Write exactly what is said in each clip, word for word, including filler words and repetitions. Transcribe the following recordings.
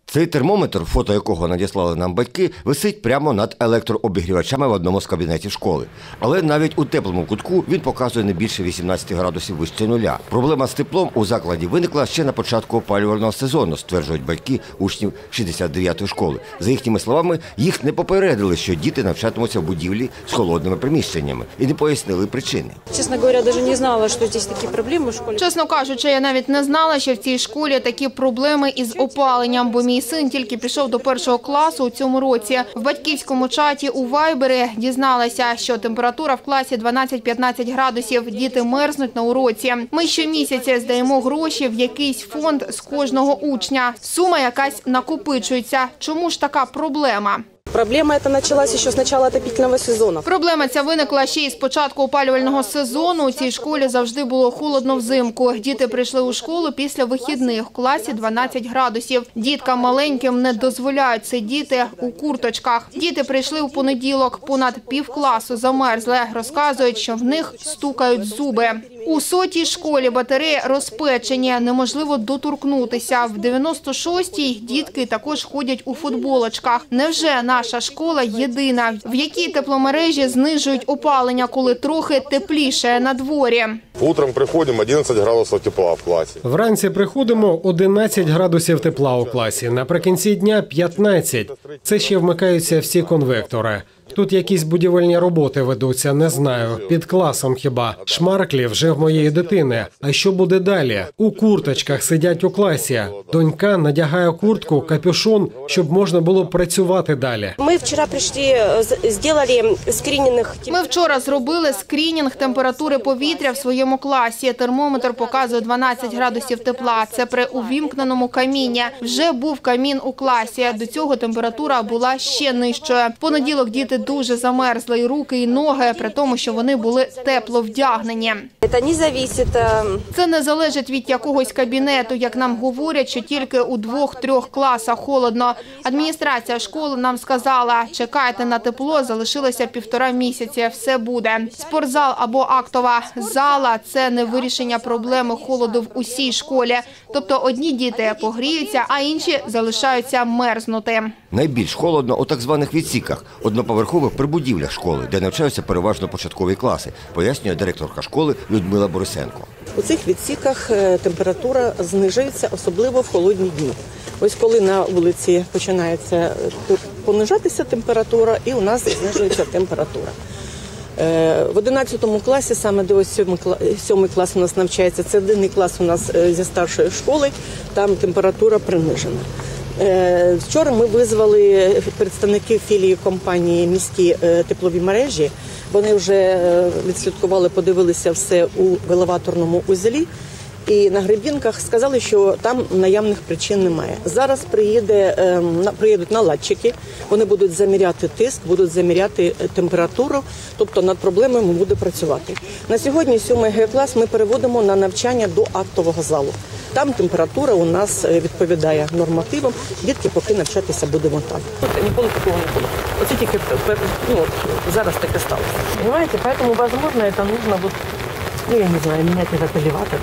Цей термометр, фото якого надіслали нам батьки, висить прямо над електрообігрівачами в одному з кабінетів школи. Але навіть у теплому кутку він показує не більше вісімнадцяти градусів вище нуля. Проблема з теплом у закладі виникла ще на початку опалювального сезону, стверджують батьки учнів шістдесят дев'ятої школи. За їхніми словами, їх не попередили, що діти навчатимуться в будівлі з холодними приміщеннями, і не пояснили причини. Чесно говоря, навіть не знала, що тут такі проблеми в школі. Чесно кажучи, я навіть не знала, що в цій школі такі проблеми із опаленням, бо мій син тільки пішов до першого класу у цьому році. В батьківському чаті у Вайбері дізналася, що температура в класі дванадцять-п'ятнадцять градусів, діти мерзнуть на уроці. Ми щомісяця здаємо гроші в якийсь фонд з кожного учня. Сума якась накопичується. Чому ж така проблема? Проблема ця почалася ще з початку отопительного сезону. Проблема ця виникла ще із початку опалювального сезону. У цій школі завжди було холодно взимку. Діти прийшли у школу після вихідних в класі дванадцять градусів. Діткам маленьким не дозволяють сидіти у курточках. Діти прийшли у понеділок. Понад півкласу замерзли. Розказують, що в них стукають зуби. У сотій школі батареї розпечені, неможливо доторкнутися. В дев'яносто шостій дітки також ходять у футболочках. Невже наша школа єдина, в якій тепломережі знижують опалення, коли трохи тепліше на дворі? Утром приходимо, одинадцять градусів тепла в класі. Вранці приходимо, одинадцять градусів тепла у класі. Наприкінці дня п'ятнадцять. Це ще вмикаються всі конвектори. Тут якісь будівельні роботи ведуться, не знаю. Під класом хіба. Шмарклі вже в моєї дитини. А що буде далі? У курточках сидять у класі. Донька надягає куртку, капюшон, щоб можна було працювати далі. Ми вчора прийшли, зробили скринінг. Ми вчора зробили скринінг температури повітря в своєму класі. Термометр показує дванадцять градусів тепла. Це при увімкненому каміні. Вже був камін у класі. До цього температура була ще нижчою. В понеділок діти дуже замерзли і руки, і ноги, при тому, що вони були тепло вдягнені. Це не залежить... Це не залежить від якогось кабінету, як нам говорять, що тільки у двох-трьох класах холодно. Адміністрація школи нам сказала, чекайте на тепло, залишилося півтора місяці, все буде. Спортзал або актова зала – це не вирішення проблеми холоду в усій школі. Тобто одні діти погріються, а інші залишаються мерзнути. Найбільш холодно у так званих відсіках, одноповерхових прибудівлях школи, де навчаються переважно початкові класи, пояснює директорка школи Людмила Борисенко. У цих відсіках температура знижується, особливо в холодні дні. Ось коли на вулиці починається понижатися температура, і у нас знижується температура. В одинадцятому класі, саме до сьомий клас у нас навчається, це єдиний клас у нас зі старшої школи, там температура принижена. Вчора ми визвали представників філії компанії «Міські теплові мережі». Вони вже відслідкували, подивилися все у елеваторному узлі. І на Гребінках сказали, що там наявних причин немає. Зараз приїде, приїдуть наладчики, вони будуть заміряти тиск, будуть заміряти температуру, тобто над проблемами буде працювати. На сьогодні сьомий Г-клас ми переводимо на навчання до актового залу. Там температура у нас відповідає нормативам, дітки поки навчатися будемо там. Ніколи такого не було. Оце тільки ну, зараз таке сталося. Понимаете, поэтому, возможно, это нужно вот, ну, я не знаю, менять этот элеватор.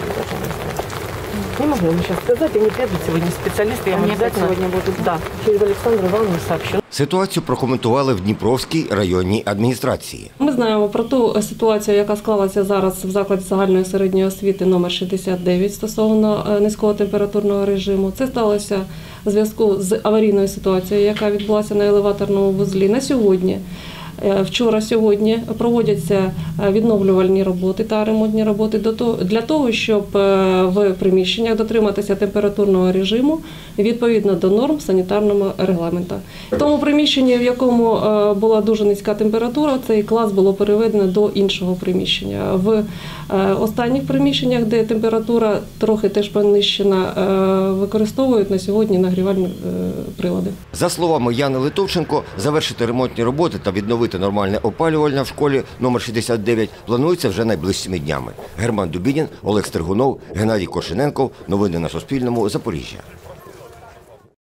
Не могу вам сейчас сказать, они приедут сегодня специалисты, я вам обязательно сегодня буду. Да, через Олександру Івановну сообщу. Ситуацію прокоментували в Дніпровській районній адміністрації. Ми знаємо про ту ситуацію, яка склалася зараз в закладі загальної середньої освіти номер шістдесят дев'ять стосовно низького температурного режиму. Це сталося в зв'язку з аварійною ситуацією, яка відбулася на елеваторному вузлі. На сьогодні Вчора-сьогодні проводяться відновлювальні роботи та ремонтні роботи для того, щоб в приміщеннях дотриматися температурного режиму відповідно до норм санітарного регламенту. В тому приміщенні, в якому була дуже низька температура, цей клас було переведено до іншого приміщення. В останніх приміщеннях, де температура трохи теж понищена, використовують на сьогодні нагрівальні прилади. За словами Яни Литовченко, завершити ремонтні роботи та відновити нормальне опалювання в школі номер шістдесят дев'ять планується вже найближчими днями. Герман Дубінін, Олег Стергунов, Геннадій Кошененков. Новини на Суспільному. Запоріжжя.